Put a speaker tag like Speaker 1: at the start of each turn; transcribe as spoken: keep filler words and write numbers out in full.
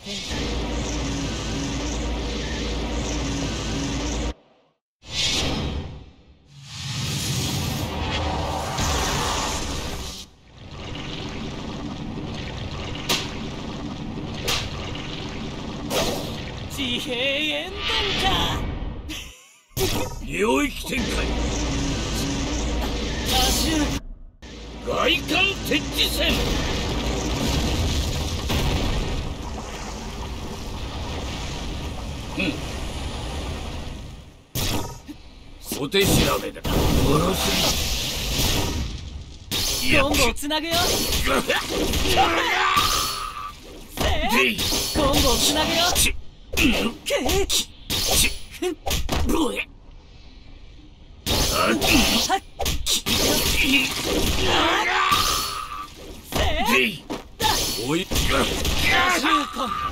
Speaker 1: 天地平円盤か。
Speaker 2: 領域展開。
Speaker 1: 多種
Speaker 2: 外観鉄地戦。うん。お手調べだ。殺すな。
Speaker 1: コンボをつなぐよ。
Speaker 2: でい
Speaker 1: コンボをつなぐよ。
Speaker 2: ち
Speaker 1: け
Speaker 2: ちブエあ
Speaker 1: はっ
Speaker 2: でいおい
Speaker 1: 多重コン